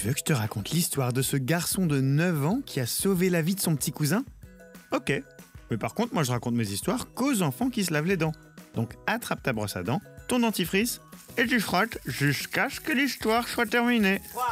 veux que je te raconte l'histoire de ce garçon de 9 ans qui a sauvé la vie de son petit cousin? Ok, mais par contre, moi je raconte mes histoires qu'aux enfants qui se lavent les dents. Donc attrape ta brosse à dents, ton dentifrice, et tu frottes jusqu'à ce que l'histoire soit terminée. 3,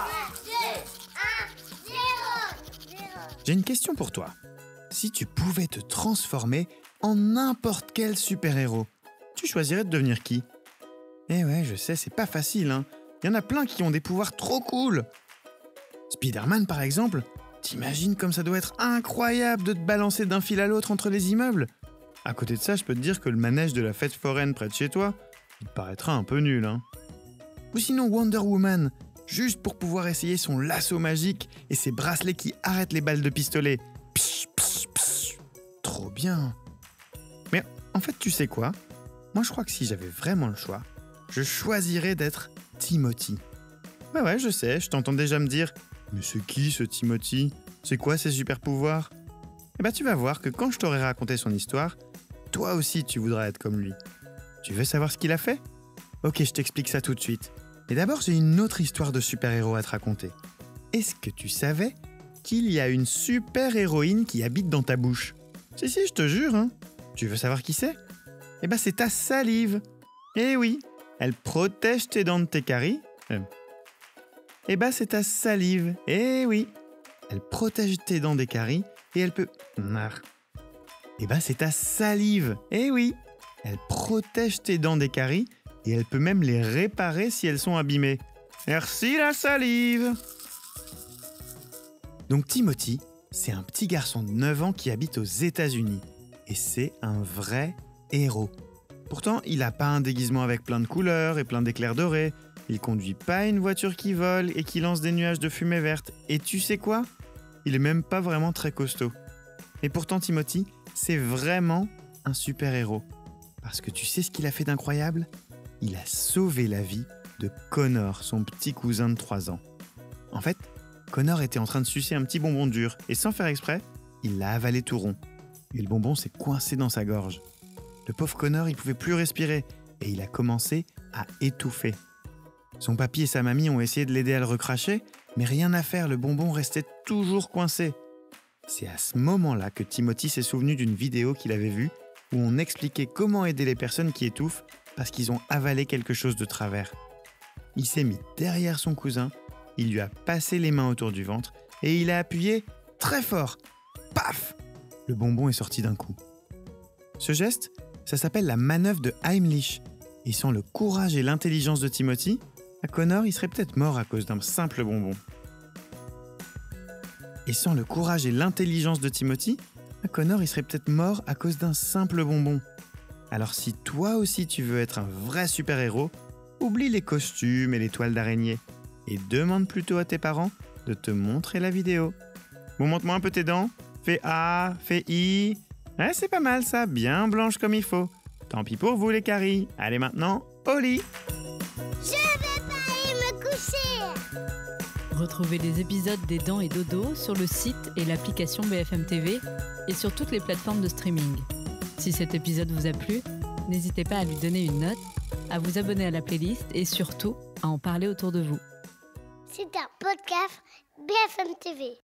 2, 1, 0. J'ai une question pour toi. Si tu pouvais te transformer en n'importe quel super-héros, tu choisirais de devenir qui? Eh ouais, je sais, c'est pas facile, hein. Il y en a plein qui ont des pouvoirs trop cool. Spider-Man, par exemple, t'imagines comme ça doit être incroyable de te balancer d'un fil à l'autre entre les immeubles? À côté de ça, je peux te dire que le manège de la fête foraine près de chez toi, il te paraîtra un peu nul, hein. Ou sinon Wonder Woman, juste pour pouvoir essayer son lasso magique et ses bracelets qui arrêtent les balles de pistolet. Psh, psh, psh. Trop bien. Mais en fait, tu sais quoi? Moi, je crois que si j'avais vraiment le choix, je choisirais d'être Timothy. Ouais, je sais, je t'entends déjà me dire « Mais c'est qui ce Timothy? C'est quoi ses super pouvoirs ?» Eh ben, tu vas voir que quand je t'aurai raconté son histoire, toi aussi tu voudras être comme lui. Tu veux savoir ce qu'il a fait? Ok, je t'explique ça tout de suite. Et d'abord, j'ai une autre histoire de super-héros à te raconter. Est-ce que tu savais qu'il y a une super-héroïne qui habite dans ta bouche? Si, je te jure, hein. Tu veux savoir qui c'est? Eh ben, c'est ta salive. Eh oui, elle protège tes dents de tes caries. Eh ben, c'est ta salive. Eh oui, elle protège tes dents des caries et elle peut... Eh ben, c'est ta salive. Eh oui, elle protège tes dents des caries et elle peut même les réparer si elles sont abîmées. Merci la salive. Donc Timothy, c'est un petit garçon de 9 ans qui habite aux États-Unis. Et c'est un vrai héros. Pourtant, il n'a pas un déguisement avec plein de couleurs et plein d'éclairs dorés. Il conduit pas une voiture qui vole et qui lance des nuages de fumée verte. Et tu sais quoi? Il est même pas vraiment très costaud. Et pourtant, Timothy, c'est vraiment un super-héros. Parce que tu sais ce qu'il a fait d'incroyable? Il a sauvé la vie de Connor, son petit cousin de 3 ans. En fait, Connor était en train de sucer un petit bonbon dur et sans faire exprès, il l'a avalé tout rond. Et le bonbon s'est coincé dans sa gorge. Le pauvre Connor, il pouvait plus respirer et il a commencé à étouffer. Son papy et sa mamie ont essayé de l'aider à le recracher, mais rien à faire, le bonbon restait toujours coincé. C'est à ce moment-là que Timothy s'est souvenu d'une vidéo qu'il avait vue où on expliquait comment aider les personnes qui étouffent parce qu'ils ont avalé quelque chose de travers. Il s'est mis derrière son cousin, il lui a passé les mains autour du ventre et il a appuyé très fort. Paf! Le bonbon est sorti d'un coup. Ce geste, ça s'appelle la manœuvre de Heimlich. Et sans le courage et l'intelligence de Timothy, Connor, il serait peut-être mort à cause d'un simple bonbon. Et sans le courage et l'intelligence de Timothy, Connor, il serait peut-être mort à cause d'un simple bonbon. Alors si toi aussi tu veux être un vrai super-héros, oublie les costumes et les toiles d'araignée et demande plutôt à tes parents de te montrer la vidéo. Bon, montre-moi un peu tes dents. Fais A, fais I. Ouais, c'est pas mal ça, bien blanche comme il faut. Tant pis pour vous les caries. Allez maintenant, au lit. Je vais pas aller me coucher. Retrouvez les épisodes des Dents et Dodo sur le site et l'application BFM TV et sur toutes les plateformes de streaming. Si cet épisode vous a plu, n'hésitez pas à lui donner une note, à vous abonner à la playlist et surtout à en parler autour de vous. C'est un podcast BFM TV.